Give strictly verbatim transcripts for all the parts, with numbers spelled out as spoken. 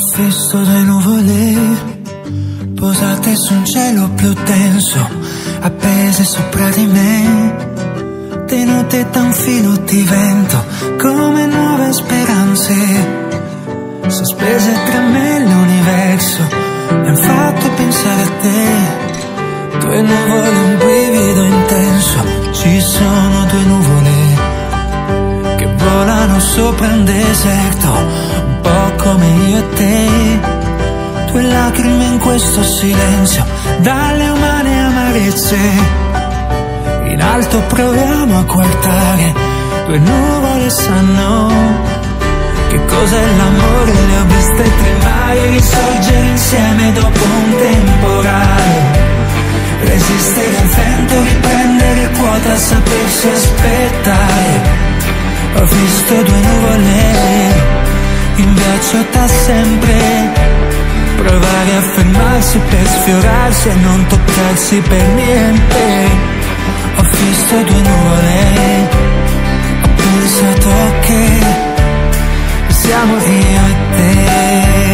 visto due nuvole posate su un cielo più denso, appese sopra di me, tenute da un filo di vento, come nuove speranze, sospese tra me e l'universo, mi han fatto pensare a te. Due nuvole, un brivido intenso, ci sono due nuvole che volano sopra un deserto, un po' come io e te. Due lacrime in questo silenzio, dalle umane amarezze. In alto proviamo a guardare, due nuvole sanno che cos'è l'amore. Le ho viste tremare, risorgere insieme dopo un temporale, resistere al vento, riprendere quota, sapersi aspettare. Ho visto due nuvole in viaggio da sempre, provare a fermarsi per sfiorarsi e non toccarsi per niente. Ho visto due nuvole, ho pensato che siamo io e te.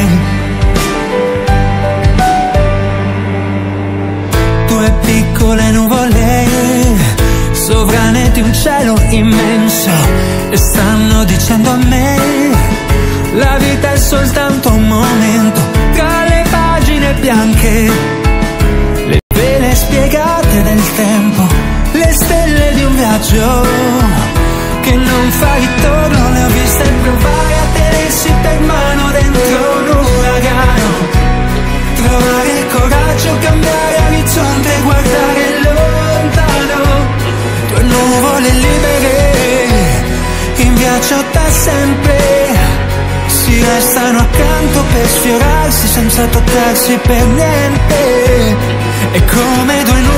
Due piccole nuvole sovrane di un cielo immenso e stanno dicendo a me: la vita è soltanto un momento tra le pagine bianche, le vele spiegate del tempo, le stelle di un viaggio che non fa ritorno. Le ho viste provare a tenersi per mano dentro un uragano, trovare il coraggio, cambiare orizzonte e guardare lontano. Due nuvole libere in viaggio da sempre, si restano accanto per sfiorarsi senza toccarsi per niente. È come due nuvole